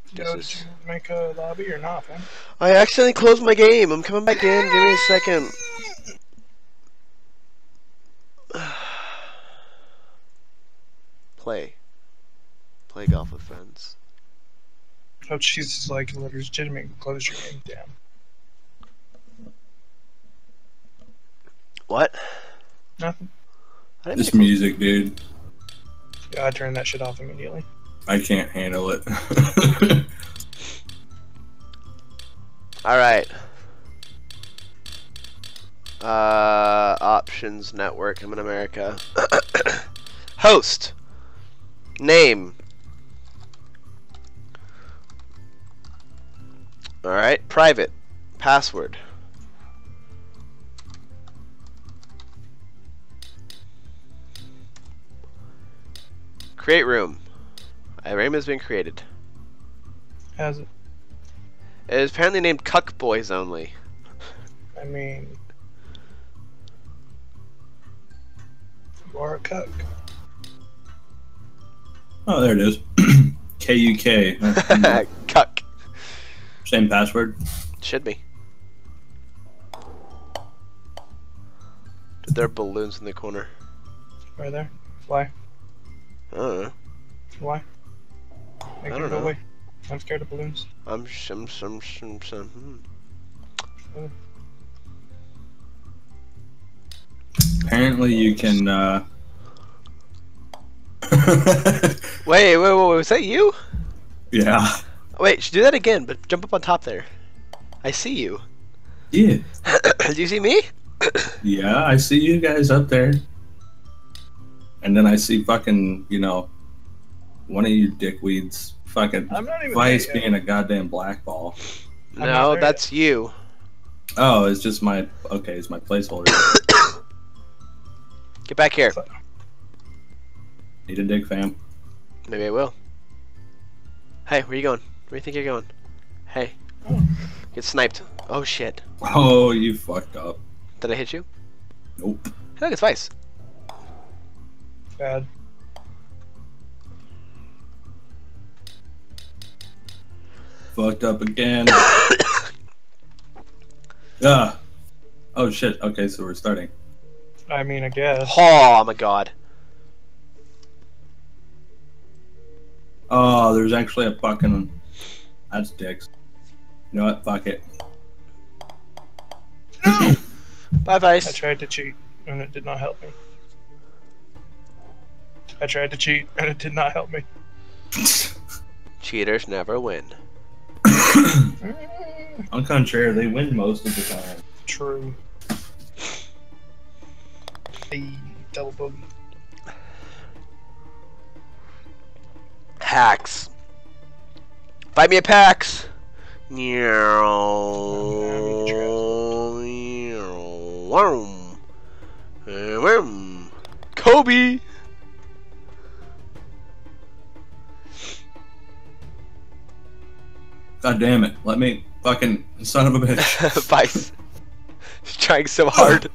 Yo, did you make a lobby or not, man? I accidentally closed my game. I'm coming back in. Give me a second. Play golf with friends. Oh, Jesus, like, legitimate close your game down. What? Nothing. This music, dude. Yeah, I turned that shit off immediately. I can't handle it. Alright. Options network. I'm in America. Host. Name. Alright. Private. Password. Create room. A room has been created. Has it? It is apparently named Cuck Boys Only. I mean... You are a cuck. Oh, there it is. K-U-K. Cuck. Same password? Should be. There are balloons in the corner. Right there. Fly. I don't know. Why? Make I it don't go know. away. I'm scared of balloons. Apparently you can, Wait, was that you? Yeah. Wait, should do that again, but jump up on top there. I see you. Yeah. Do you see me? Yeah, I see you guys up there. And then I see fucking, you know, one of you dickweeds fucking I'm not even Vice there yet. being a goddamn blackball. I'm not No, there that's you. Oh, it's just my, okay, it's my placeholder. Get back here. Need a dick, fam. Maybe I will. Hey, where you going? Where do you think you're going? Hey. Get sniped. Oh shit. Oh, you fucked up. Did I hit you? Nope. Hey, look, it's Vice. Bad. Fucked up again. Oh shit, okay, so we're starting. I mean, I guess. Oh my god. Oh, there's actually a fucking... That's dicks. You know what? Fuck it. Bye, I Vice. tried to cheat, and it did not help me. I tried to cheat, and it did not help me. Cheaters never win. On contrary, they win most of the time. True. Hey, double bogey. Hacks. Fight me at PAX. Kobe. God damn it. Let me fucking son of a bitch. Vice. He's trying so hard.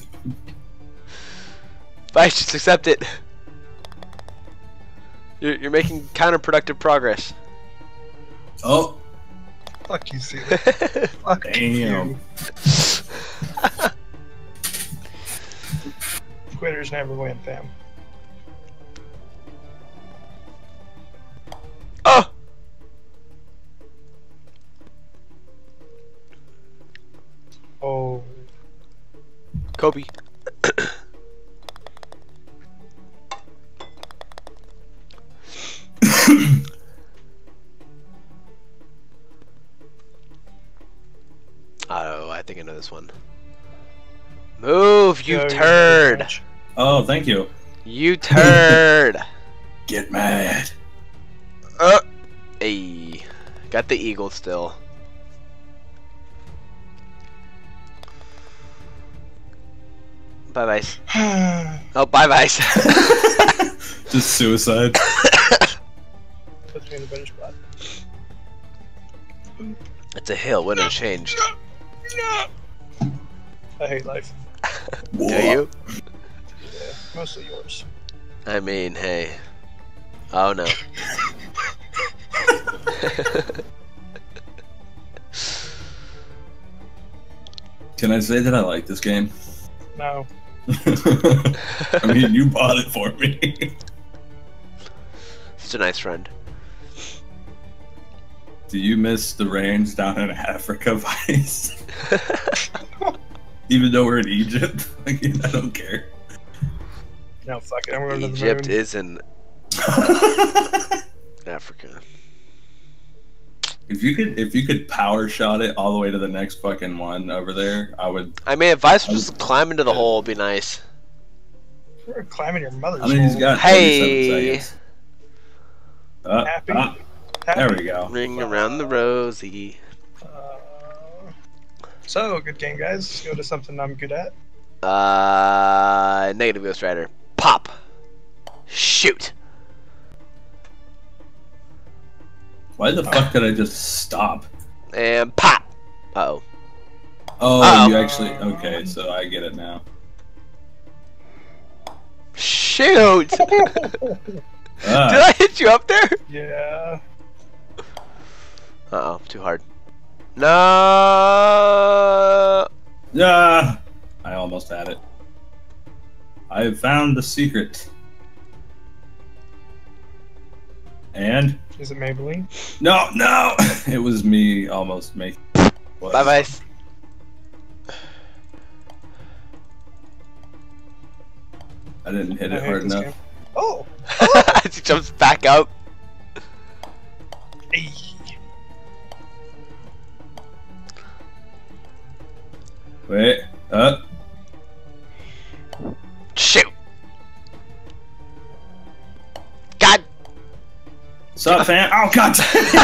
Vice, just accept it. You're making counterproductive progress. Oh, Fuck you, Caesar. Fuck damn. you. Quitters never win, fam. Oh! Oh. Kobe. Oh, I think I know this one. Move, you Yo, turd! match. Oh, thank you. You turd! Get mad. Hey, got the eagle still. Bye, Vice. Oh, bye, Vice. Just suicide. Puts me in a better spot. It's a hill. When it changed. I hate life. Do you? Yeah, mostly yours. I mean, hey. Oh no. Can I say that I like this game? No. I mean, you bought it for me. Such a nice friend. Do you miss the rains down in Africa, Vice? Even though we're in Egypt, like, I don't care. No, fuck it. I'm going to the Egypt moon. is in Africa. If you could power shot it all the way to the next fucking one over there, I would. I mean, if Vice was just climb into the hole, it'd be nice. We're climbing your mother's I mean, he's hole. got Hey. 37 seconds. Happy? There we go. Ring around the rosy. So, good game, guys. Let's go to something I'm good at. Negative Ghost Rider. Pop. Shoot. Why the fuck did I just stop? And pop. Uh-oh. Oh, Uh-oh. you actually. Okay, so I get it now. Shoot. Did Ah, I hit you up there? Yeah. Uh-oh, too hard. No. yeah, I almost had it. I have found the secret. And Is it Maybelline? no, it was me almost making. Bye, Vice. I didn't hit I it hate hard this enough. game. Oh! As he jumps back up. Hey. Wait, Shoot. God. sup, fam? Oh god!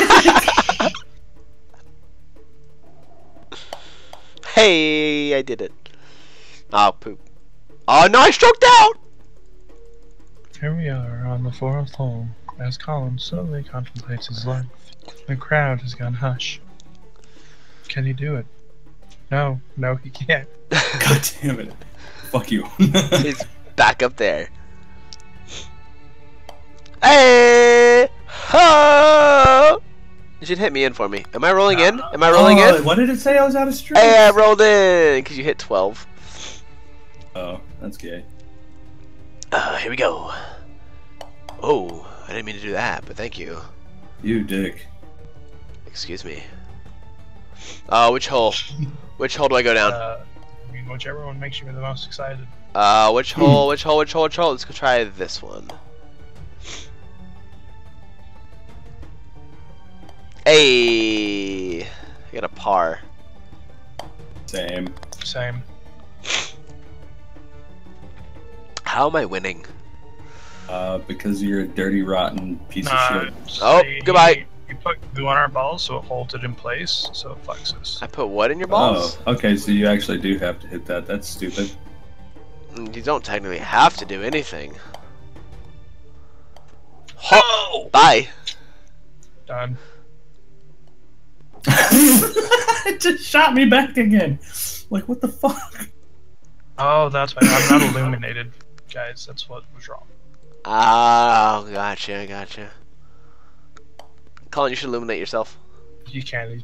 Hey, I did it. Oh, poop. Oh, no, I stroked out. Here we are on the fourth hole, as Colin slowly contemplates his life. The crowd has gone hush. Can he do it? No, he can't. God damn it! Fuck you. He's back up there. Hey! Ho! You should hit me in for me. Am I rolling in? Am I rolling in? What did it say? I was out of stream. Hey, I rolled in because you hit 12. Oh, that's gay. Here we go. Oh, I didn't mean to do that, but thank you. You dick. Excuse me. Which hole? Which hole do I go down? I mean, whichever one makes you the most excited. Which hole? Which hole? Which hole? Which hole? Let's go try this one. Hey, I got a par. Same. Same. How am I winning? Because you're a dirty, rotten piece of shit. Oh, goodbye. You put glue on our balls so it holds it in place, so it flexes. I put what in your balls? Oh, okay, so you actually do have to hit that. That's stupid. You don't technically have to do anything. Oh! Bye. Done. It just shot me back again. Like, what the fuck? Oh, that's why I'm not illuminated, guys. That's what was wrong. Oh, gotcha. Colin, you should illuminate yourself. You can't.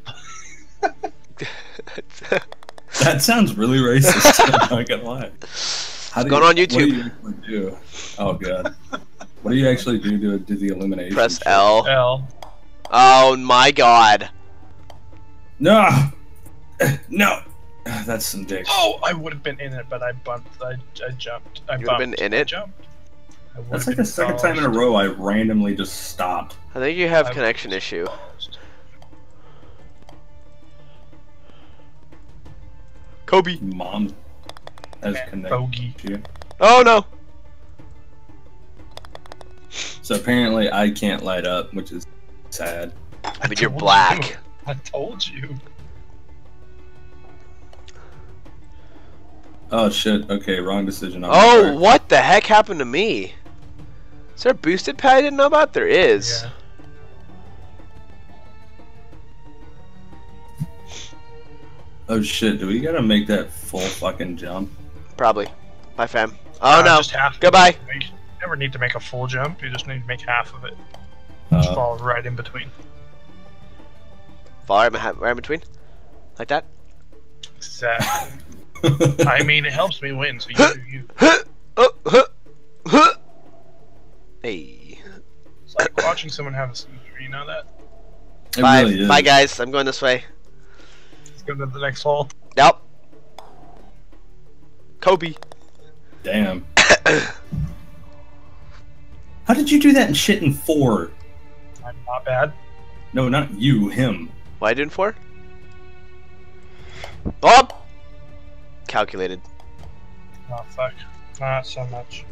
That sounds really racist. I'm not gonna lie. What's going on YouTube? What do you actually do? Oh god. What do you actually do to do the elimination? Press shit? L. L. Oh my god. No. No. That's some dick. Oh, I would have been in it, but I bumped. I jumped. I You would bumped. have been in it? Jumped. I would That's have like been the second time in a paused. row I randomly just stopped. I think you have I connection was issue. paused. Kobe. Mom has Man, connected bogey. you. Oh no. So apparently I can't light up, which is sad. But you're told black. you. I told you. Oh shit, okay, wrong decision on my Oh, part. what the heck happened to me? Is there a boosted pad I didn't know about? There is. Yeah. Oh shit, do we gotta make that full fucking jump? Probably. Bye, fam. Oh no. Just half. Goodbye. You never need to make a full jump. You just need to make half of it. Just fall right in between. Fall right in between? Like that? Exactly. I mean, it helps me win, so you do you. Hey. It's like watching someone have a seizure, you know that? It Bye, really is. bye guys. I'm going this way. Let's go to the next hole. Yep. Kobe. Damn. How did you do that in shit in 4? I'm not bad. No, not you, him. What I doing for? Oh! Calculated. Oh, fuck. Not so much.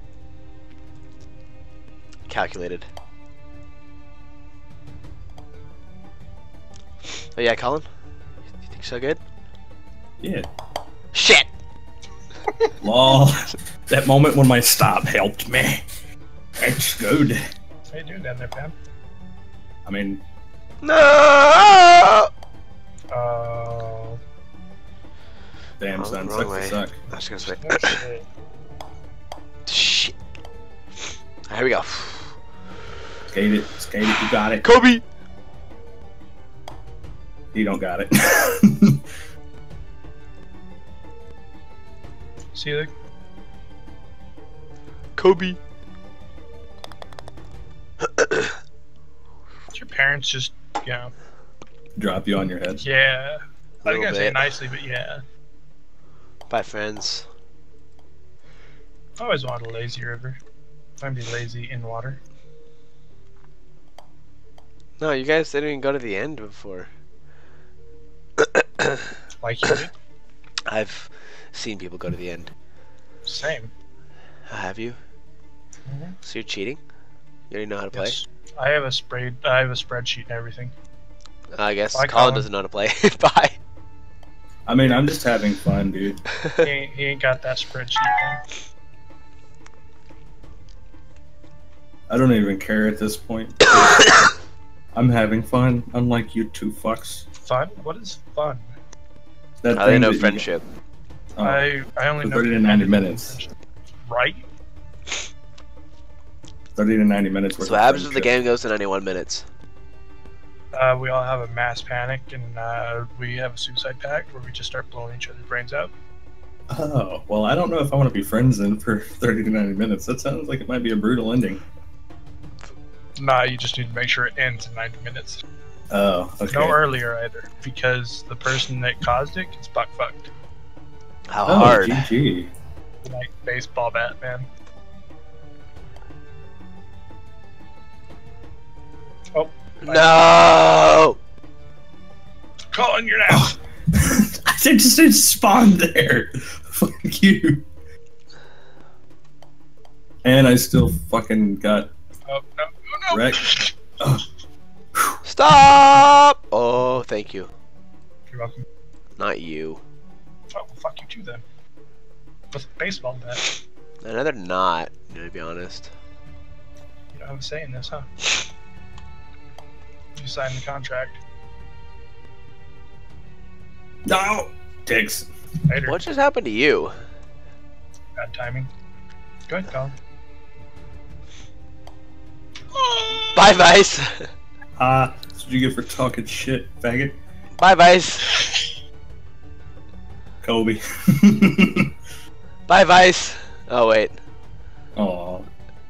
Calculated. Oh yeah, Colin? You think so good? Yeah. Shit! Lol. That moment when my stop helped me. It's good. How you doing down there, Pam? I mean, No! Oh. damn, Oh, son, wrong sucks way. to suck. I was gonna say. No shit. Shit. Here we go. Skate it, you got it. Kobe! You don't got it. See the Kobe! did your parents just, you know, Drop you on your head. yeah. I Little think I say it bit. nicely, but yeah. Bye, friends. I always wanted a lazy river. I'd be lazy in water. No, you guys didn't even go to the end before. Like you did. I've seen people go to the end. Same. Have you? Mhm. So you're cheating? You already know how to play? Yes. I have a spreadsheet and everything. I guess Bye, Colin Colin. doesn't know how to play. Bye. I mean, I'm just having fun, dude. He ain't got that spreadsheet thing. I don't even care at this point. I'm having fun, unlike you two fucks. Fun? What is fun? That I didn't know that you- friendship. Oh, I only for know 30 to 90 minutes. Right? 30 to 90 minutes worth So what of happens if the friendship. game goes to 91 minutes? We all have a mass panic, and we have a suicide pact where we just start blowing each other's brains out. Oh, well, I don't know if I want to be friends then for 30 to 90 minutes. That sounds like it might be a brutal ending. Nah, you just need to make sure it ends in 90 minutes. Oh, okay. No earlier either, because the person that caused it gets buck fucked. How Oh, hard? GG. Like baseball bat, man. Oh, No! Colin, you're out. I just didn't spawn there. Fuck you. And I still fucking got Oh, no, no, no. wrecked. Oh, Stop! Oh, thank you. You're welcome. Not you. Oh, well, fuck you too then. With a baseball bat. I'd rather not, to be honest. You don't have a say in this, huh? You signed the contract. no! Dicks. Later. What just happened to you? Bad timing. Go ahead, Colin. Bye, Vice! That's what you get for talking shit, faggot. Bye, Vice! Kobe. Bye, Vice! Oh, wait. Aw.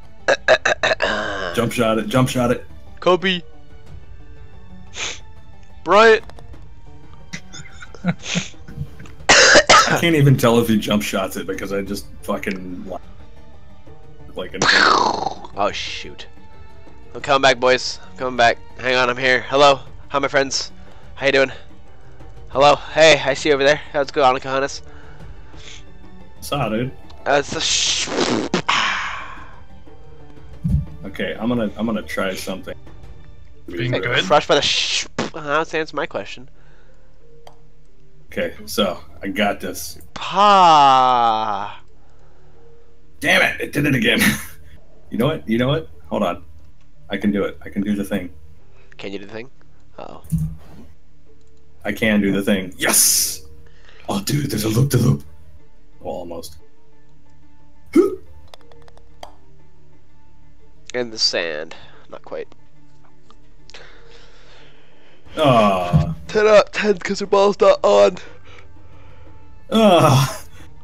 Jump shot it. Kobe! Bryant! I can't even tell if he jump shots it because I just fucking like an Oh, shoot. I'm coming back, boys. I'm coming back. Hang on, I'm here. Hello. Hi, my friends. How you doing? Hello. Hey, I see you over there. How's it going, Cojones? saw, dude. It's the Okay, I'm gonna try something. Being good? Crushed by the That's answer my question. Okay, so I got this. Pa. Damn it! It did it again. You know what? Hold on. I can do it. I can do the thing. Can you do the thing? Uh-oh. I can do the thing. Yes! Oh, dude, there's a loop-de-loop. Well, almost. In the sand. Not quite. Oh. 10 out of 10 because her ball's not on. Oh.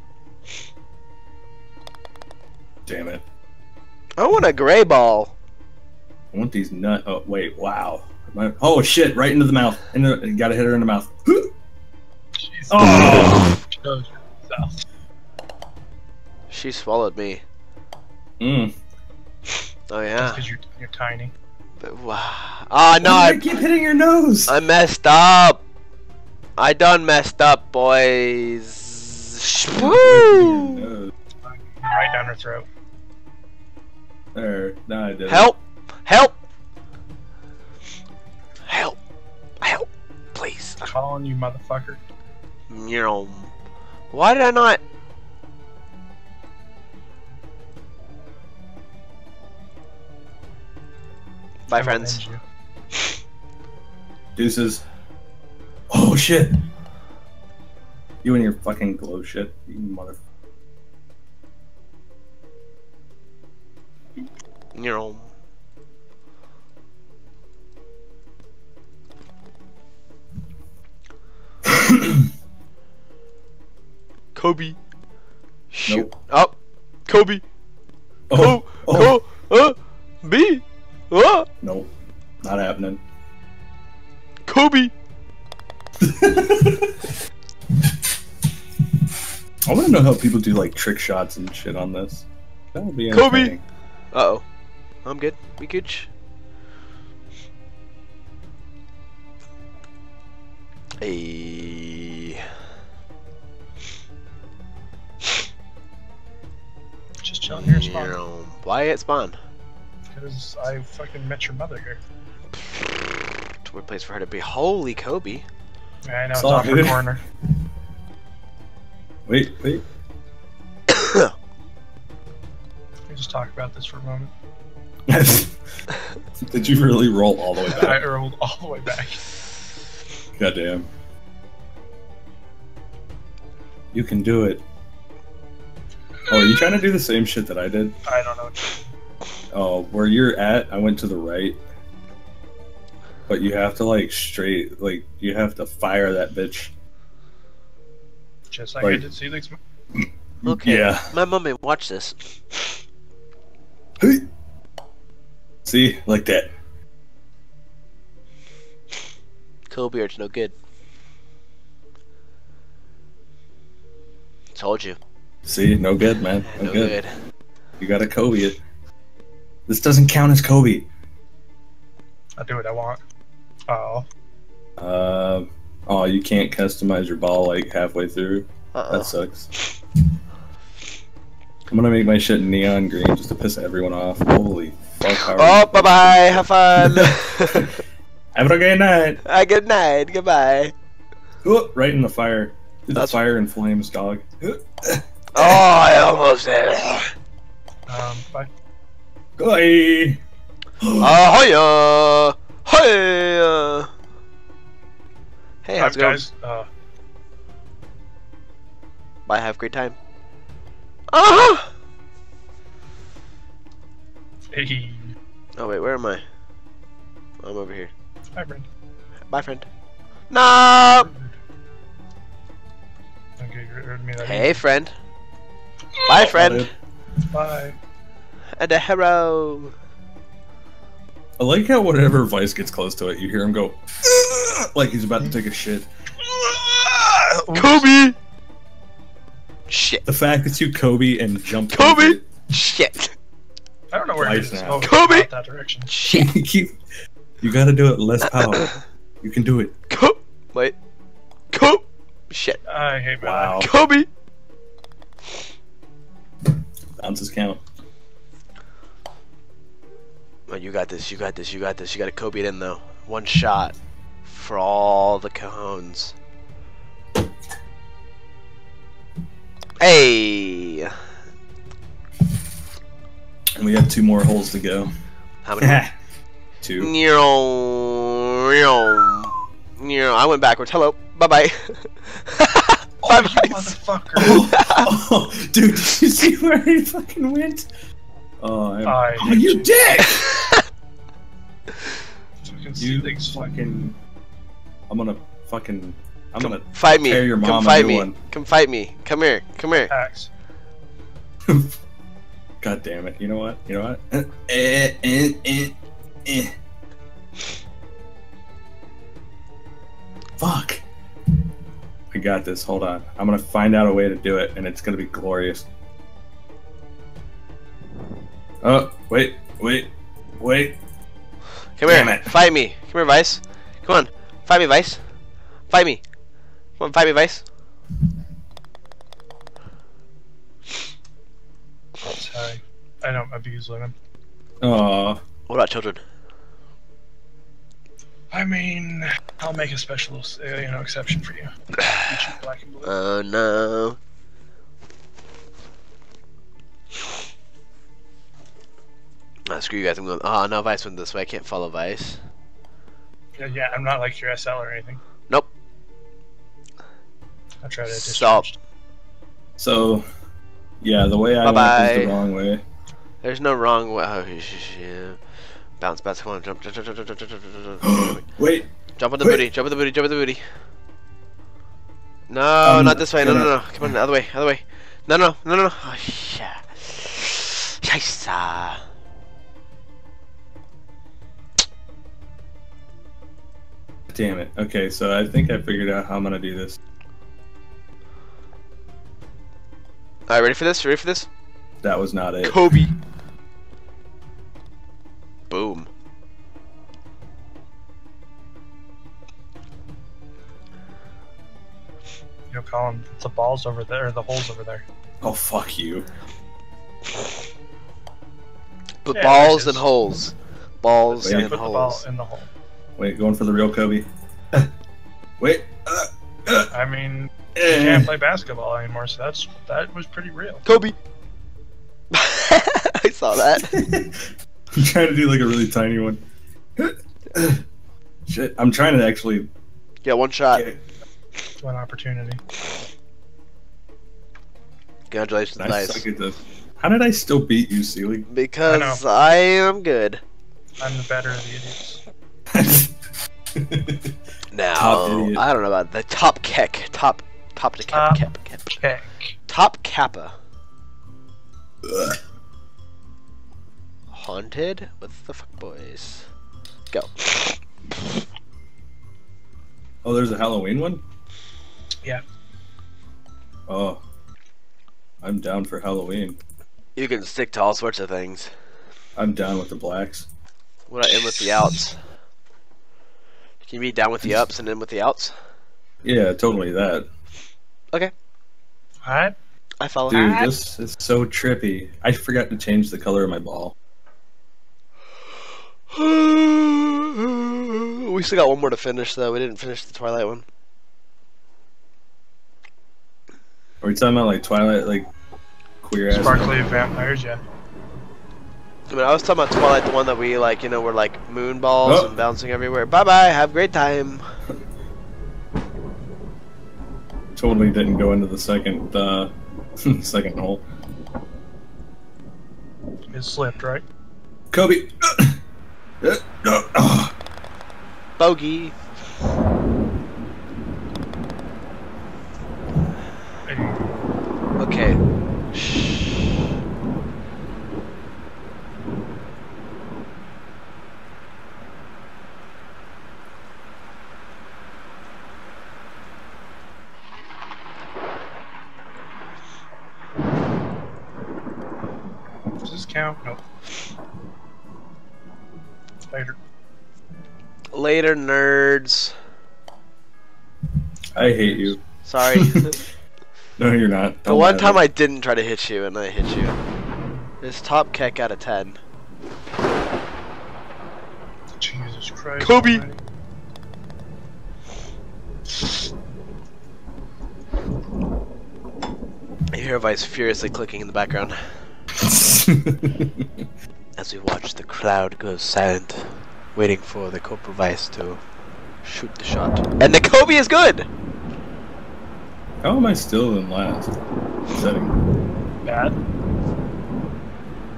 Damn it. I want a gray ball. I want these nut. Oh, wait. Wow. Oh, shit. Right into the mouth. Gotta hit her in the mouth. Jesus. Oh. Shows yourself. She swallowed me. Mm. Oh, yeah. Because you're tiny. But, wow. Oh, no. Why do I keep hitting your nose? I messed up. I done messed up, boys. Woo! Right down her throat. There. No, I didn't. Help! Help! Help! Help! Please. Calling you, motherfucker. Why did I not? Bye, I will friends. end you. Deuces. Oh, shit. You and your fucking glow shit. You mother. Kobe. Shoot. Nope. Oh. Kobe. Oh. B. Nope. Not happening. Kobe. I want to know how people do like trick shots and shit on this. That would be Kobe! entertaining. Uh-oh. I'm good. We good? Hey. Just chilling here, spawn. Why at spawn? Because I fucking met your mother here. It's a weird place for her to be. Holy Kobe. Yeah, I know, it's Saw off her it. corner. Wait. Can we just talk about this for a moment? Did you really roll all the way I back? rolled all the way back. Goddamn. You can do it. Oh, are you trying to do the same shit that I did? I don't know. Oh, where you're at, I went to the right. But you have to like straight, like you have to fire that bitch. Just like I Like- did Felix. Okay. Yeah. My mummy, watch this. See, like that. Kobe Beard's no good. Told you. See, no good, man. No, No good. good. You gotta Kobe it. This doesn't count as Kobe. I'll do what I want. Oh. Oh, you can't customize your ball like halfway through. Uh-oh. That sucks. I'm gonna make my shit neon green just to piss everyone off. Holy fuck. how are Oh, bye-bye. Have fun. Have a good night. Good night. Goodbye. Oh, right in the fire. The That's- fire and flames, dog. Oh, I almost did it. Bye. Goy. Ahoya! Hey! Hey, how's it going? guys. Bye, have a great time. Ah! Hey. Oh, wait, where am I? I'm over here. Hi, Brent. Bye, friend. No! Okay, get rid of me that Hey, friend. Bye, friend. dude. Bye. And a hero. I like how whenever Vice gets close to it, you hear him go like he's about to take a shit. Kobe! Shit. The fact that you Kobe and jumped Kobe! Shit. I don't know where Twice it is. now. Kobe! Not that direction. Shit. you gotta do it less power. You can do it. Wait. Kobe! Shit. I hate my Wow. life. Kobe! Bounces count. Oh, you got this, you got this, you got this. You gotta Kobe it in though. One shot for all the cojones. Hey! And we have 2 more holes to go. How many? 2. I went backwards. Hello. Bye bye. Oh, Bye you bye. motherfucker. Oh, dude, did you see where he fucking went? Oh, I oh hate you you. dick! Fucking You Felix. fucking. I'm gonna fucking. I'm Come gonna fight me. tear your mom Come a fight new me. one. Come fight me. Come here. Come here. Axe. God damn it! You know what? You know what? Fuck! I got this. Hold on. I'm gonna find out a way to do it, and it's gonna be glorious. Oh, wait. Come Damn here. it. Fight me. Come here, Vice. Come on. Fight me, Vice. Fight me. Come on, fight me, Vice. Sorry. I don't abuse women. Aw. What about children? I mean, I'll make a special, exception for you. Teach you black and blue. Oh no. Ah, screw you guys. I'm going. Oh no, Vice went this way. I can't follow Vice. Yeah, I'm not like your SL or anything. Nope. I'll try to Stop. discharge. So, yeah, the way I Bye-bye. went is the wrong way. There's no wrong way. Oh, yeah. Bounce, bounce. Come on, jump. Wait. Jump on the Wait. booty. Jump on the booty. Jump on the booty. No, not this way. No, gonna- no, no. Come on, the other way. Other way. No, no, no, no, no. Oh, yeah. Scheisse. Damn it. Okay, so I think I figured out how I'm gonna do this. Alright, ready for this? Ready for this? That was not it. Kobe. Boom. Colin, the ball's over there, the hole's over there. Oh, fuck you. But Yeah, balls there it and is. holes. Balls Yeah, and Put the ball holes. in the hole. Wait, going for the real Kobe. Wait. I mean, you can't play basketball anymore, so that was pretty real. Kobe. I saw that. I'm trying to do like a really tiny one. Shit, I'm trying to actually. Yeah, one shot. Get, One opportunity. Congratulations, I nice. suck at this. How did I still beat you, Sealy? Because I am good. I'm the better of the idiots. Now, Top idiot. I don't know about the top keck. Top to Top cap. Heck. Top kappa. Haunted with the fuck boys. Go. Oh, there's a Halloween one? Yeah. Oh. I'm down for Halloween. You can stick to all sorts of things. I'm down with the blacks. What I in with the outs? Can you be down with the ups and in with the outs? Yeah, totally that. Okay, Alright. I follow. Dude, this is so trippy. I forgot to change the color of my ball. We still got one more to finish, though. We didn't finish the Twilight one. Are we talking about like Twilight, like queer ass? Sparkly vampires, yeah. I mean, I was talking about Twilight, the one that we like, were like moon balls Oh. and bouncing everywhere. Bye bye, have a great time. Totally didn't go into the second, second hole. It slipped, right? Kobe. Oh. Bogey. Hey, Okay. Shh. does this count? Nope. Later. Later, nerds. I hate you. Sorry. No, you're not. The one time I didn't try to hit you and I hit you. It's top keck out of 10. Jesus Christ. Kobe. almighty. You hear Vice furiously clicking in the background as we watch the crowd go silent, waiting for the Cobra Vice to shoot the shot. And the Kobe is good! How am I still in last setting? Bad.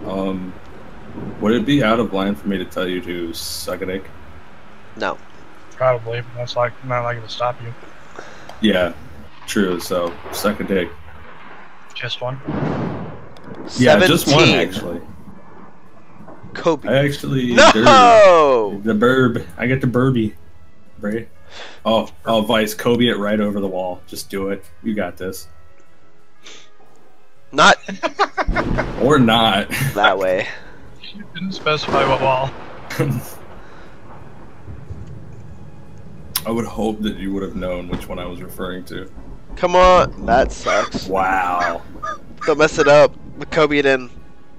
Would it be out of line for me to tell you to suck a dick? No. Probably, but that's like not likely to stop you. Yeah, true. So suck a dick. Just one. Yeah, just one 17. actually. Kobe. I actually No! the burb. I get the burby. Bray. Oh, Vice, Kobe it right over the wall. Just do it. You got this. Not Or not. that way. You didn't specify what wall. I would hope that you would have known which one I was referring to. Come on. That sucks. Wow. Don't mess it up. Kobe it in.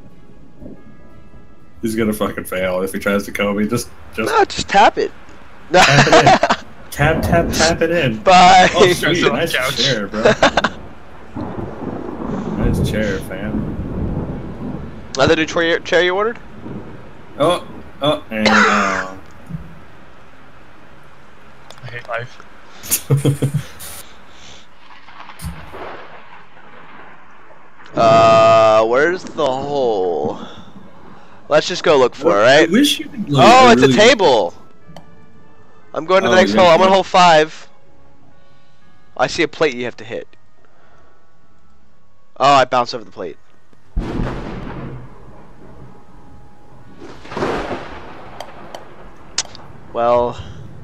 He's gonna fucking fail if he tries to Kobe. Just No, just tap it. tap it in. Tap it in. Bye. Oh, sweet. on the Nice couch. chair, bro. Nice chair, fam. Another new chair you ordered? Oh, and I hate life. Where's the hole? Let's just go look for it, I right? wish you could. Like, Oh, I it's really a table. I'm going to the Oh, next yeah, hole. I'm on yeah. hole 5. I see a plate you have to hit. Oh, I bounced over the plate. Well,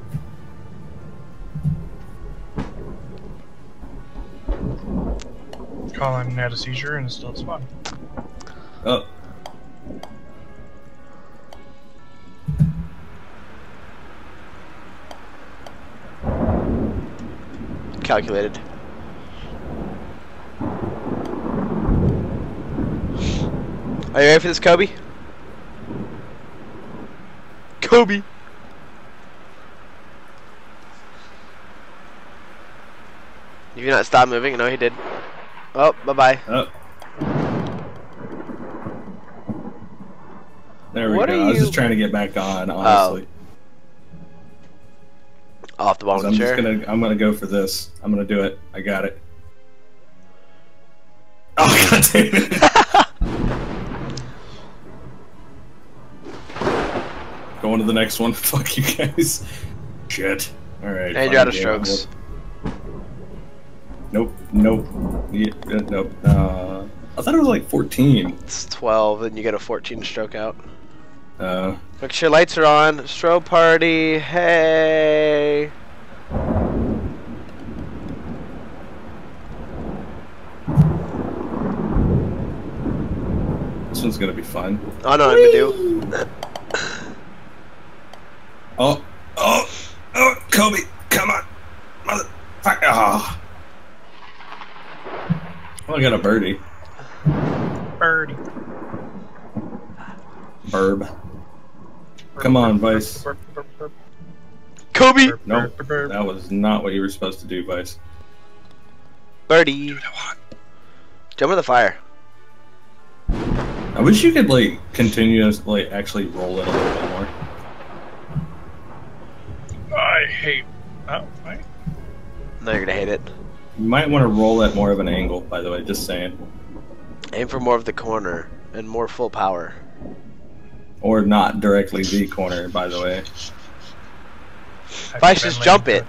Colin had a seizure and is still at spawn. Oh, calculated. Are you ready for this, Kobe? Kobe! If you not stop moving, no, he did. Oh, bye-bye. oh. There we What go. are I was you- just trying to get back on, honestly. Off the bottom of I'm the chair. I'm gonna go for this. I'm gonna do it. I got it. Oh god damn it. Going to the next one. Fuck you guys. Shit. Alright. And you're out of fine, strokes. Nope. Yeah, nope. I thought it was like 14. It's 12, and you get a 14 stroke out. Uh, Make sure lights are on. Strobe party. Hey. this one's gonna be fun. Oh no, I do. Oh, Kobe, come on, motherfucker! Oh. Well, I got a birdie. Birdie. Burb. Come on, Vice. Kobe. Nope, that was not what you were supposed to do, Vice. Birdie. Jump in the fire. I wish you could like continuously actually roll it a little bit more. I hate. Oh, right. No, you're gonna hate it. You might want to roll at more of an angle, by the way. Just saying. Aim for more of the corner and more full power. Or not directly the corner, by the way. Vice, just jump it.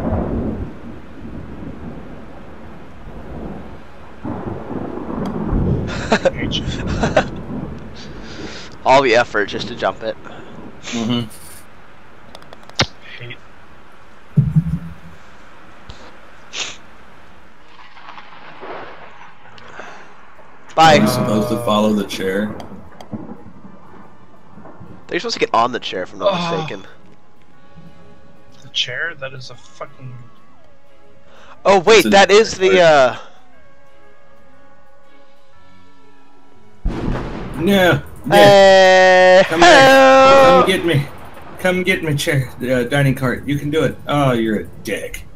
All the effort just to jump it. Mm-hmm. Hate. Bye. You're supposed to follow the chair. You're supposed to get on the chair, if I'm not Oh. mistaken. The chair? That is a fucking. Oh wait, It's a- that is the Yeah. Hey, Come here. Come help! get me. Come get me, chair. Dining cart. You can do it. Oh, you're a dick.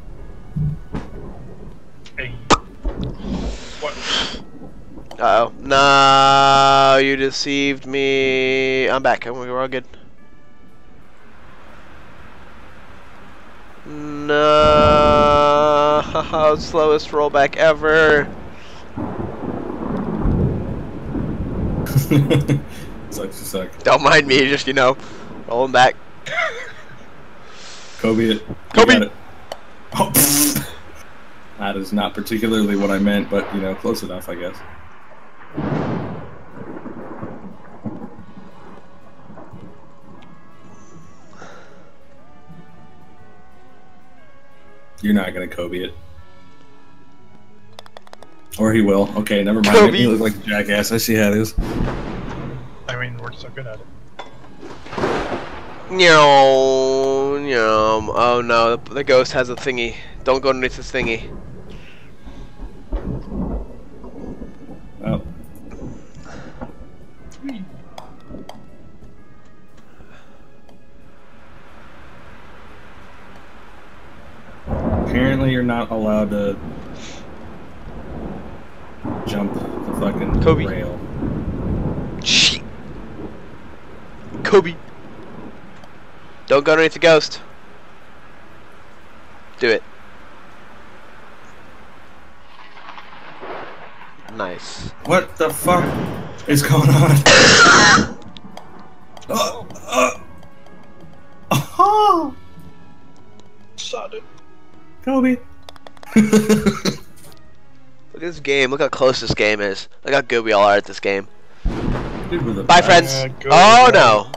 Hey. What? Uh-oh. No, you deceived me. I'm back. We're all good. No. Slowest rollback ever. Sucks to suck. Don't mind me, just, rolling back. Kobe it. You Kobe! got it. Oh, pfft. That is not particularly what I meant, but, you know, close enough, I guess. You're not gonna Kobe it. Or he will. Okay, never mind. Kobe. Make me look like a jackass. I see how it is. I mean, we're so good at it. Nyom, nyom. Oh no, the ghost has a thingy. Don't go underneath this thingy. Oh. Apparently you're not allowed to jump the fucking Kobe. rail. Shit. Kobe. Don't go underneath the ghost. Do it. Nice. What the fuck is going on? Oh! Shot it. Kobe. Look at this game. Look how close this game is. Look how good we all are at this game. Dude, with a Bye, bat. friends. go Oh ahead. no.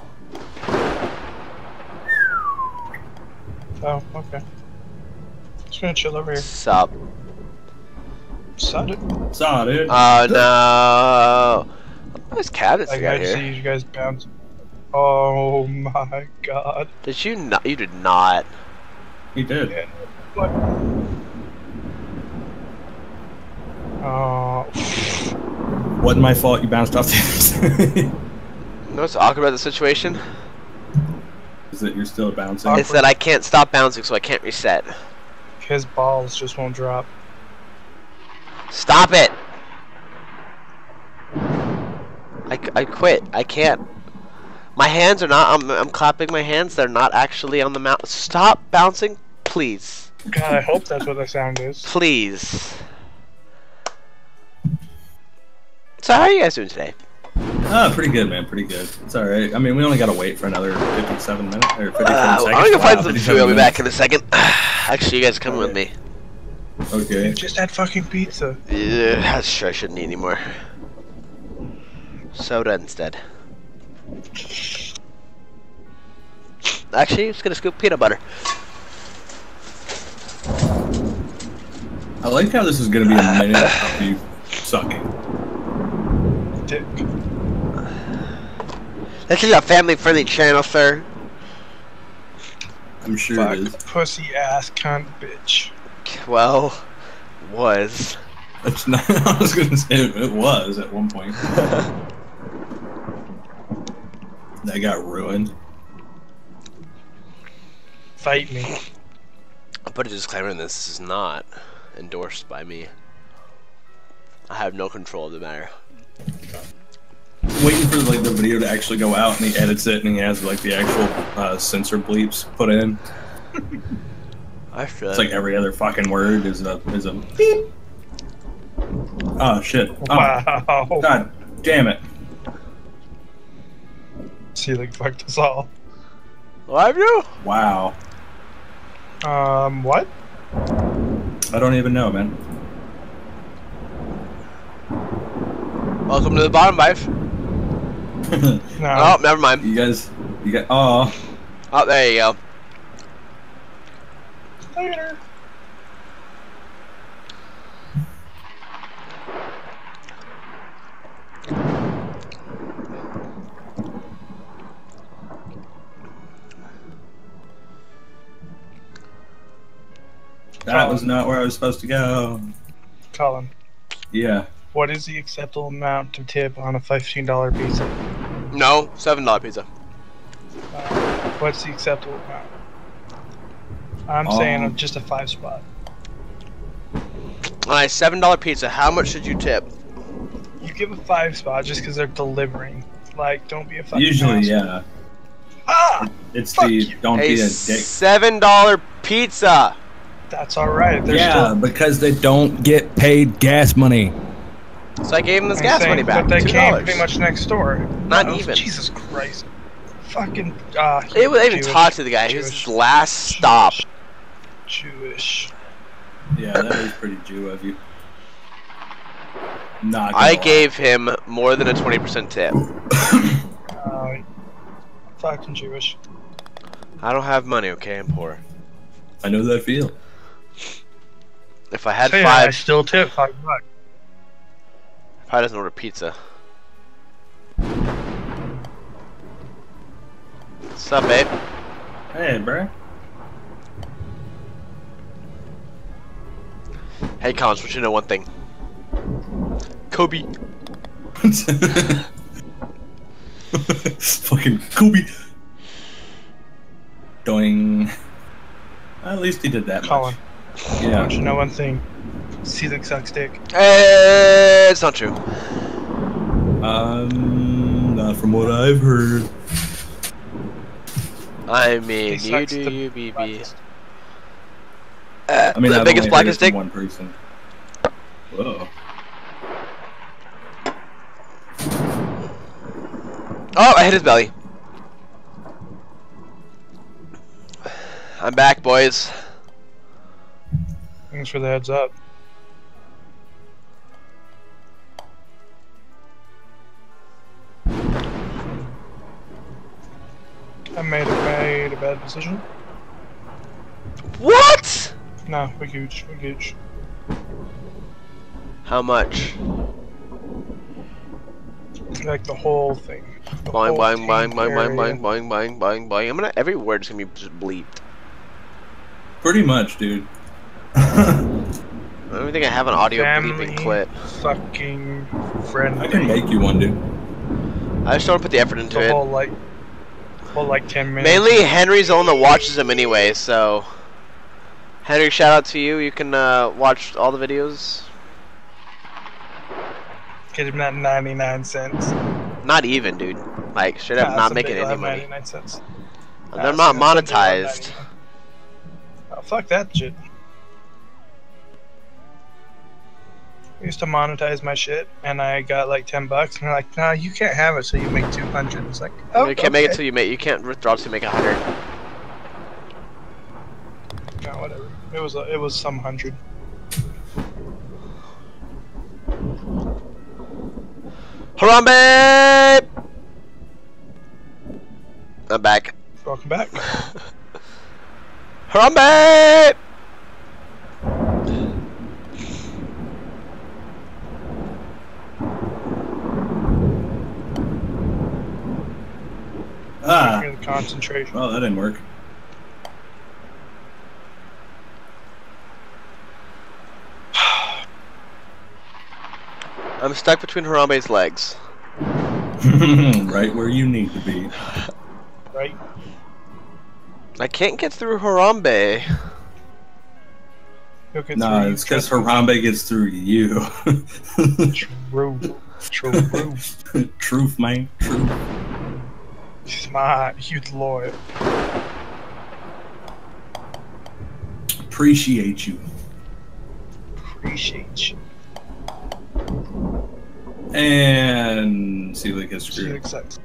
Oh, okay. Just gonna chill over here. Sup. Shot it. Saw, dude. Oh no. Nice cabinets Like, you got I see here. you guys bounce. Oh my god. Did you not? You did not. He did. Yeah. What? Oh. Wasn't my fault you bounced off the other side. You know what's awkward about the situation? Is that you're still bouncing? Awkward. It's that I can't stop bouncing, so I can't reset. His balls just won't drop. Stop it! I quit. I can't. My hands are not. I'm clapping my hands. They're not actually on the mount. Stop bouncing, please. God, I hope that's what the sound is. Please. So how are you guys doing today? Ah, pretty good, man. Pretty good. It's alright. I mean, we only gotta wait for another 57 minutes. Or 57 seconds. I'm gonna go find Wow, some 57 food. I'll be back minutes. in a second. Actually, you guys come with me. Okay. You just had fucking pizza. Yeah, sure, I shouldn't eat anymore. Soda instead. Actually, just gonna scoop peanut butter. I like how this is gonna be a minute of you sucking. Dick. This is a family-friendly channel, sir. I'm sure Fuck. it is. Pussy ass cunt bitch. Well, was. It's not. I was gonna say it was at one point. That got ruined. Fight me. I'll put a disclaimer in this. This is not endorsed by me. I have no control of the matter. Waiting for like the video to actually go out, and he edits it, and he has like the actual censor bleeps put in. I should. It's like every other fucking word is a beep. Oh shit! Oh, Wow. God damn it! See, like, fucked us all. Love you? Wow. What? I don't even know, man. Welcome to the bottom, Bife. No. Oh, never mind. You guys, you got. Oh, Oh, there you go. Later. that was not where I was supposed to go. Colin, Yeah. what is the acceptable amount to tip on a $15 pizza? No, $7 pizza. What's the acceptable amount? I'm saying just a 5 spot. Alright, $7 pizza. How much should you tip? You give a 5 spot just because they're delivering. Like, don't be a fucking Usually, asshole. yeah. Ah! It's Fuck the you. don't A be a dick. $7 pizza. That's alright. They're Yeah, still because they don't get paid gas money. So I gave him this I'm gas saying, money back. But they came $2. pretty much next door. Not Oh, even. Jesus Christ. Fucking. It would even Jewish. talk to the guy. He was his last stop. Jewish. Yeah, that is pretty Jew of you. Not. I gave him more than a 20% tip. Fucking Jewish. I don't have money, okay? I'm poor. I know that feel. If I had So, yeah, five, I still tip $5. probably doesn't order pizza. What's up, babe? Hey, bro. Hey, Collins, want you to know one thing. Kobe. Fucking Kobe. Doing. At least he did that Colin. much. I Yeah. want you to know one thing. Caesar sucks dick. It's not true. Not from what I've heard. I mean, He you sucks do the you, BB. blackest. I mean, the I've biggest, only heard it blackest from dick? one person. Whoa. Oh, I hit his belly. I'm back, boys. Thanks for the heads up. I made a bad decision. What? No, we're huge. We're huge. How much? Like the whole thing. The Boing, whole boing, tank boing, boing, boing, area. boing, boing, boing, boing, boing. I'm gonna, every word's gonna be just bleeped. Pretty much, dude. I don't even think I have an audio Family bleeping clip. fucking friendly. I can make you one, dude. I just don't put the effort into the it. whole like 10 minutes. Mainly, Henry's the one that watches them anyway, so... Henry, shout out to you. You can watch all the videos. Get him that 99 cents. Not even, dude. Like, straight up not making any money. 99 cents. They're not monetized. Oh, fuck that shit. I used to monetize my shit, and I got like $10, and they're like, "Nah, you can't have it, so you make 200." It's like, oh, You can't make it okay. till you make. You can't withdraw till you make 100. No, whatever. It was some hundred. Harambe! I'm back. Welcome back. Harambe! Ah. Hear the concentration. Well, that didn't work. I'm stuck between Harambe's legs. Right where you need to be. Right? I can't get through Harambe. You'll get Nah, through, it's because trust me. Harambe gets through you. True. True. Truth, man. Truth. Smart. You loyal. Appreciate you. Appreciate you. And Seelig gets She screwed. accepts.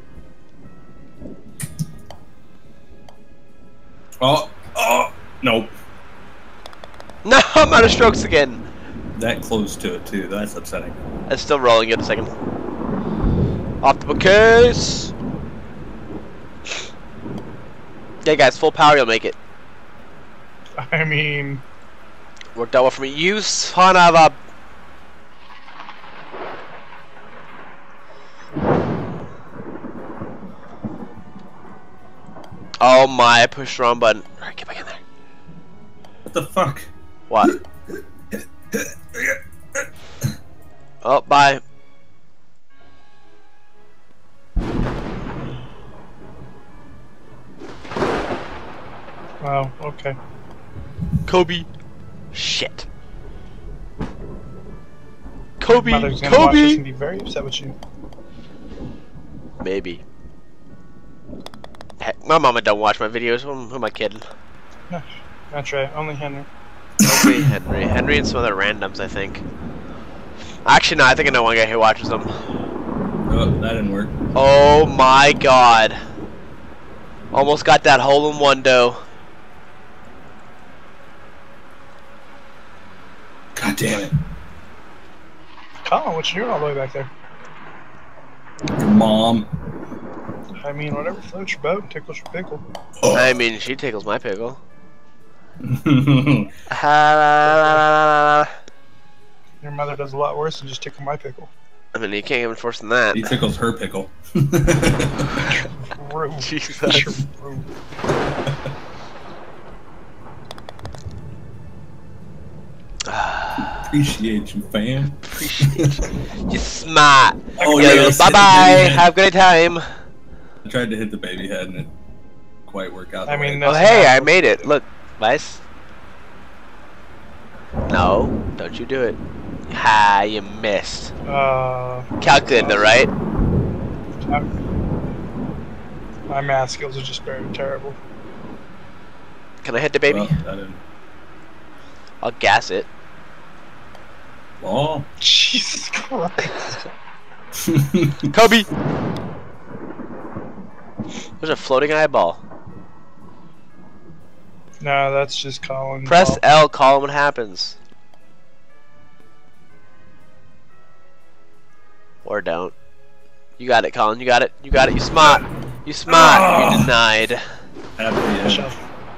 Oh, nope. No, I'm out of strokes again. That close to it too. That's upsetting. It's still rolling. Get a second. Optimal case. Yeah, guys, full power, you'll make it. I mean, Worked out well for me. You son of a. Oh my! I pushed the wrong button. All right, get back in there. What the fuck? What? Oh, bye. wow, okay. Kobe. Shit. Kobe. Mother's gonna watch this Kobe. and be very upset with you. Maybe. Heck, my mama don't watch my videos. Who am I kidding? No, that's right. Only Henry. Only Henry. Henry and some other randoms, I think. Actually, no. I think I know one guy who watches them. Oh, that didn't work. Oh my god. Almost got that hole in one dough. God damn it. Colin, what you doing all the way back there? Your mom. I mean, whatever floats your boat and tickles your pickle. I mean, she tickles my pickle. Oh. I Your mother does a lot worse than just tickle my pickle. mean, you can't get worse than that. He tickles her pickle. True. Jesus. True. Appreciate you, fam. Appreciate you. You smart. Oh, Yo, yes, bye hit the bye. baby head. Have a great time. I tried to hit the baby head and it didn't quite work out. I the mean, way. Oh, that's hey, not I what made we it. do. Look, Vice. No, don't you do it. Ha, you missed. Calculated, though, right? My math skills are just very terrible. Can I hit the baby? Well, I didn't. I'll gas it. Ball. Jesus Christ. Kobe! There's a floating eyeball. No, that's just Colin. Press Ball. L, call him what happens. Or don't. You got it, Colin. You got it. You got it. You smart. You smart. Oh. You denied. At the end. Shove.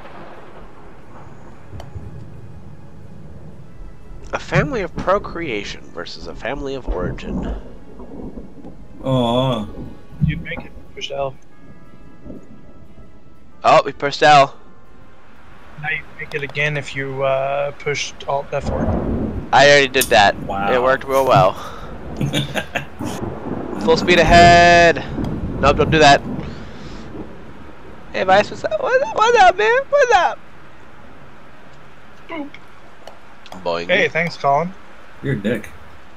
A family of procreation versus a family of origin. Aw. You'd make it. Push L. Oh, we pressed L. Now you make it again if you pushed Alt F4. I already did that. Wow. It worked real well. Full speed ahead. Nope, don't do that. Hey, Vice, what's up? What's up, man? What's up? Boop. Boing. Hey, thanks, Colin. You're a dick.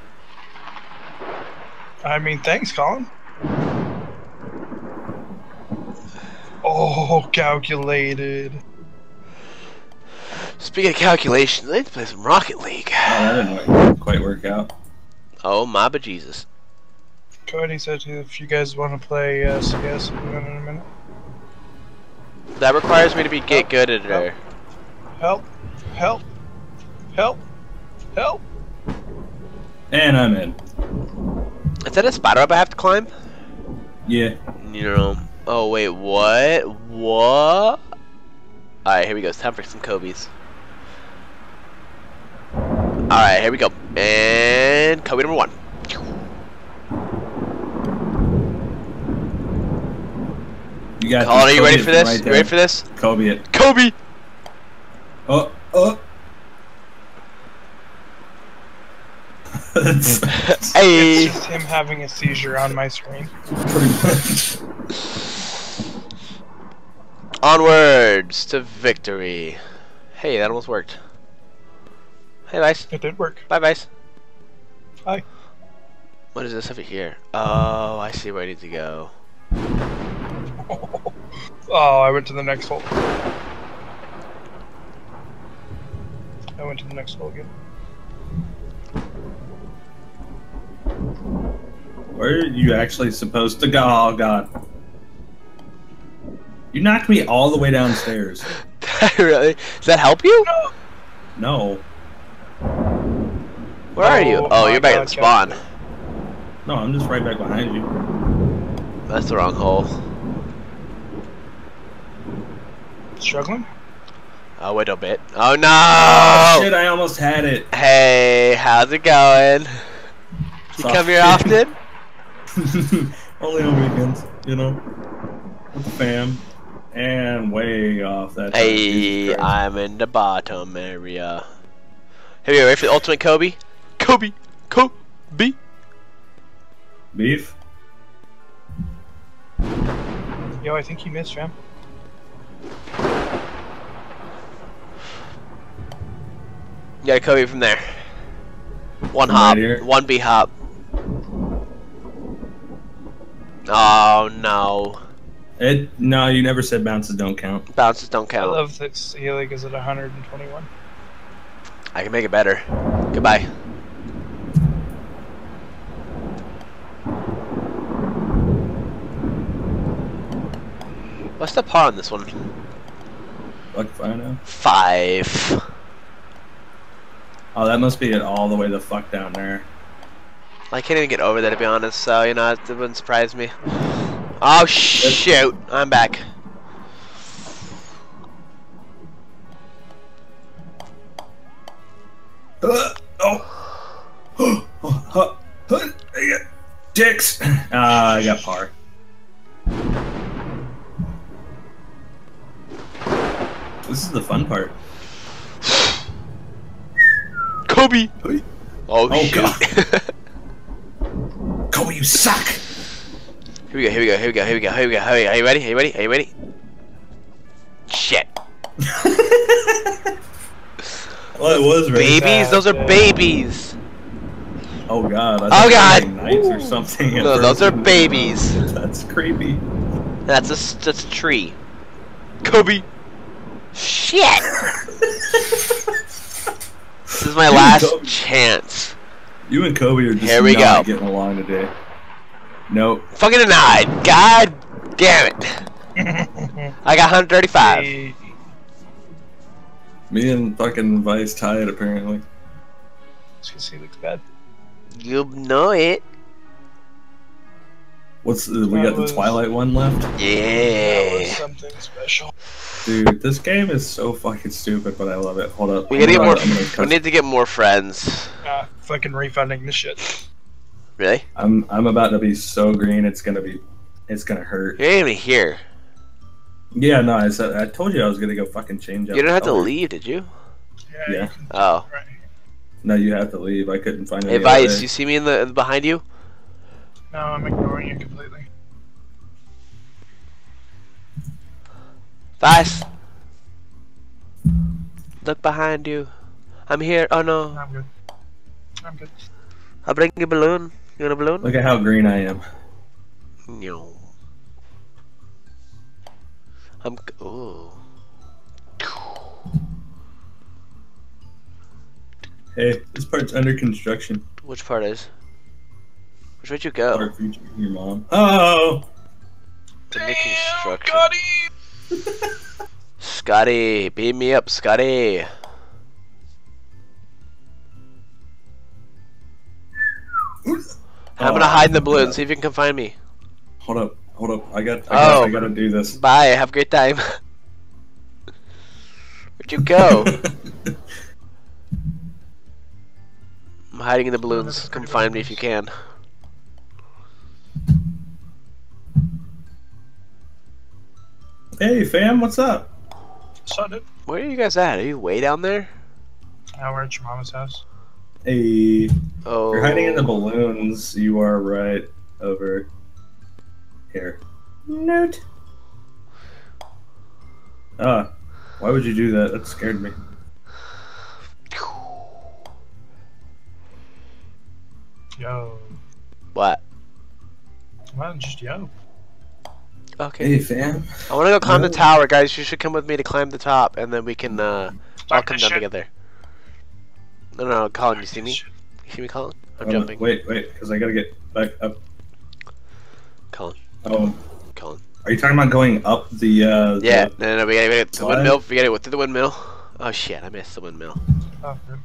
I mean, thanks, Colin. Oh, calculated. Speaking of calculations, I need to play some Rocket League. Oh, that didn't quite work out. Oh, my bejesus. Cody said if you guys want to play CS, we'll do it in a minute. That requires me to be get good at her. Help! Help! Help! Help! And I'm in. Is that a spider web I have to climb? Yeah. You know. Oh, wait, what? What? Alright, here we go. It's time for some Kobe's. Alright, here we go. And Kobe number 1. You got Colin, are you ready for this? Right You ready for this? Kobe it. Kobe! Oh. Hey! It's just him having a seizure on my screen. Pretty much. Onwards to victory. Hey, that almost worked. Hey, Vice. It did work. Bye, Vice. Hi. What is this over here? Oh, I see where I need to go. Oh, I went to the next hole. I went to the next hole again. Where are you actually supposed to go? Oh, God. You knocked me all the way downstairs. Really? Does that help you? No. Where are you? Oh Oh, my you're back God, in spawn. No, I'm just right back behind you. That's the wrong hole. Struggling? Oh, wait a bit. Oh, no! Oh, shit, I almost had it. Hey, how's it going? You come here often? Only on weekends, you know. With the fam. And way off that. Hey, I'm in the bottom area. Hey, you ready for the ultimate Kobe? Kobe! Kobe! Beef? Yo, I think you missed, fam. You got a Kobe from there. One From hop. right here? One B hop. Oh, no. No, you never said bounces don't count. Bounces don't I count. love that Sealig is at 121. I can make it better. Goodbye. What's the par on this one? Fuck if I know. 5. Oh, that must be it all the way the fuck down there. I can't even get over there to be honest, so you know, it wouldn't surprise me. Oh shoot, I'm back. Dicks! I got par. This is the fun part. Kobe! Oh shoot. God. Kobe, you suck! Here we go, here we go, here we go, here we go, here we go, here we go. Are you ready? Are you ready? Are you ready? Shit. Well, it was really Babies? Those are babies! Oh god. Oh, I God. thought they were, like, knights or something. No, those are babies. That's creepy. That's a tree. Kobe! Shit! This is my last Kobe. chance. You and Kobe are just Here we not go. getting along today. Nope. Fucking denied. God damn it. I got 135. Hey, Me and fucking Vice tied apparently. he looks bad. You know it. What's we got the Twilight one left? That was Yeah. something special. Dude, this game is so fucking stupid, but I love it. Hold up. We gotta get more. I'm gonna We cut- need to get more friends. Fucking refunding this shit. Really? I'm about to be so green. It's gonna hurt. You ain't even here. Yeah, no, I told you I was gonna go fucking change up. You didn't have the to color. leave, did you? Yeah. You can, Oh. right. No, you have to leave. I couldn't find Hey, any Vice, other- you see me in the behind you? No, I'm ignoring you completely. Vice. Look behind you. I'm here. Oh no. I'm good. I'm good. I'll bring you a balloon. You want a balloon? Look at how green I am. No. I'm. Ooh. Hey, this part's under construction. Which part is? Which way'd you go? Part featuring your mom. Oh. The new construction. Got him! Scotty, beam me up, Scotty. I'm gonna hide in the balloon. See if you can come find me. Hold up. I Oh. gotta do this. Bye. Have a great time. Where'd you go? I'm hiding in the balloons. Come find me if you can. Hey, fam, what's up? So, dude. Where are you guys at? Are you way down there? Now we're at your mama's house. Hey, Oh. you're hiding in the balloons. You are right over here. Note. Why would you do that? That scared me. Yo. What? Well, just yo. Okay. Hey, fam. I want to go climb the No. tower, guys. You should come with me to climb the top, and then we can all Fuck come this down shit. together. No, Colin, you see me? You see me, Colin? I'm jumping. Wait, because I gotta get back up. Colin, Oh, Colin. are you talking about going up the? Yeah, the- no, we gotta get the slide? windmill. We gotta go through the windmill. Oh shit, I missed the windmill. Oh, good.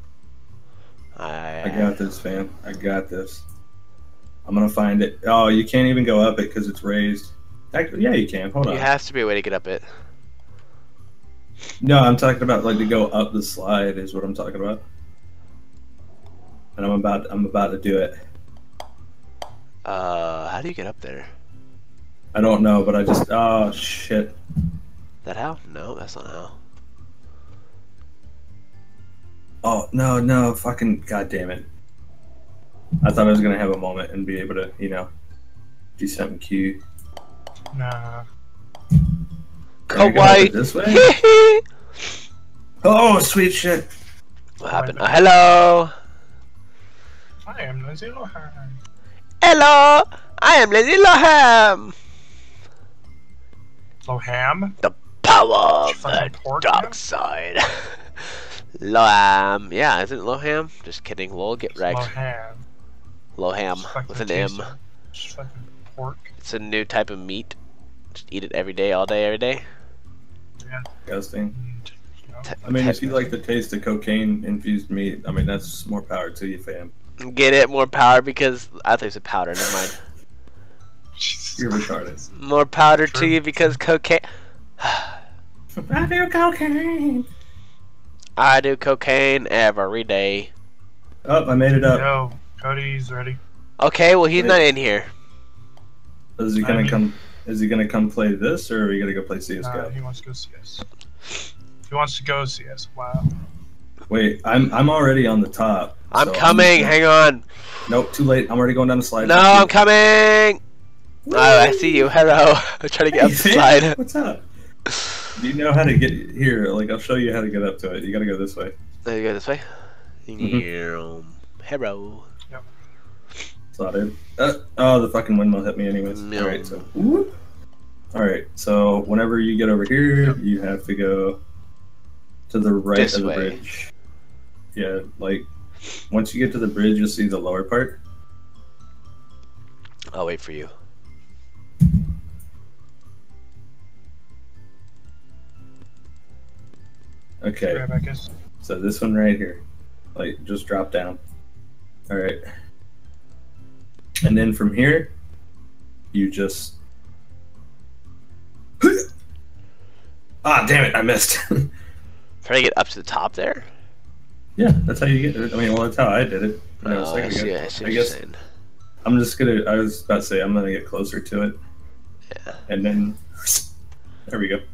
I got this, fam. I got this. I'm gonna find it. Oh, you can't even go up it because it's raised. Actually, yeah, you can. Hold on. You has to be a way to get up it. No, I'm talking about like to go up the slide is what I'm talking about. And I'm about to do it. How do you get up there? I don't know, but I just oh shit. That how? No, that's not how. Oh no, fucking goddamn it. I thought I was gonna have a moment and be able to, do something cute. Nah. Can I go up Kawaii. it this way? Oh, sweet shit. What happened? Hello. I am Lindsay Lohan. Hello. I am Lindsay Lohan. Loham? The power You of the fucking pork, dark man? side. Loham. Yeah, isn't it Loham? Just kidding. Lol, get wrecked. Loham. Loham Just fucking with an tasty. M. Just fucking pork. It's a new type of meat. Just eat it every day, all day, every day. Yeah. Disgusting. And, you know, I mean, if you like the taste of cocaine infused meat, I mean, that's more power to you, fam. Get it more power because I thought it was a powder. Never mind. You're retarded. More powder to True. you because cocaine. I do cocaine. I do cocaine every day. Oh, I made it up. Yo, Cody's ready. Okay, well he's not in here. Is he gonna come? Is he gonna come play this, or are we gonna go play CS:GO? He wants to go CS. He wants to go CS. Wow. Wait, I'm already on the top. I'm so coming. Hang on. Nope, too late. I'm already going down the slide. No, I'm coming. Oh, I see you. Hello. I'm trying to get up the slide. What's up? Do you know how to get here? Like, I'll show you how to get up to it. You gotta go this way. There you go this way. Mhm. Hello. Saw it. Oh, the fucking windmill hit me anyways. No. Alright, so. Whoop. Alright, so whenever you get over here, you have to go to the right This of the way. bridge. Yeah, like, once you get to the bridge, you'll see the lower part. I'll wait for you. Okay, Grab, I guess. so this one right here. Like, just drop down. Alright. And then from here, you just. Ah, damn it, I missed. Try to get up to the top there. Yeah, that's how you get it. I mean, well, that's how I did it. You know, a Oh, I second see. ago. I see I what you're guess saying. I'm just gonna. I was about to say I'm gonna get closer to it, Yeah. and then there we go.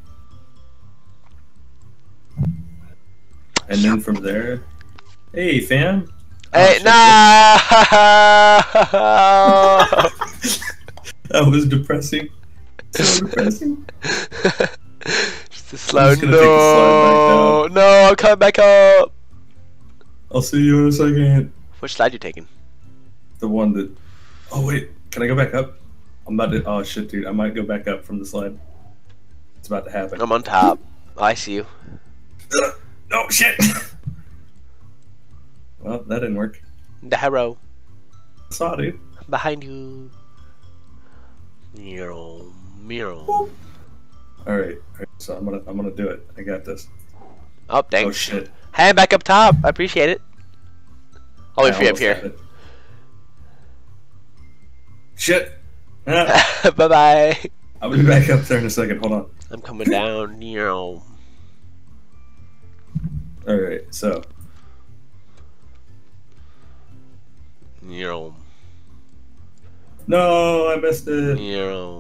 And then from there, hey fam. Hey, Oh, no! That was depressing. So depressing. Just a slow just gonna take the slide back no. No, I'm coming back up. I'll see you in a second. Which slide you taking? The one that. Oh wait, can I go back up? I'm about to. Oh shit, dude, I might go back up from the slide. It's about to happen. I'm on top. Oh, I see you. No shit. Well, that didn't work. The hero. Saw, dude. Behind you. Meow. Meow. All right, so I'm gonna do it. I got this. Oh, Oh thanks. shit. Hey, back up top. I appreciate it. I'll wait I for you up almost had here. it. Shit. Ah, Bye-bye. I'll be back up there in a second. Hold on. I'm coming down. Meow. All right, so Meow. no, I missed it. Meow.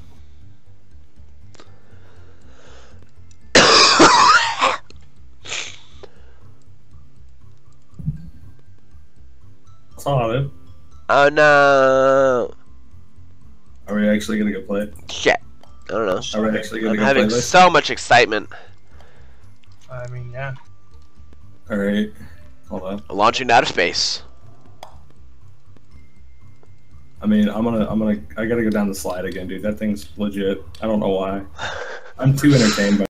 Saw it. Oh no. Are we actually gonna go play? Shit. I don't know. Are we actually gonna I'm go play having this? so much excitement. I mean, yeah. All right, hold on. Launching out of space. I mean, I gotta go down the slide again, dude. That thing's legit. I don't know why. I'm too entertained by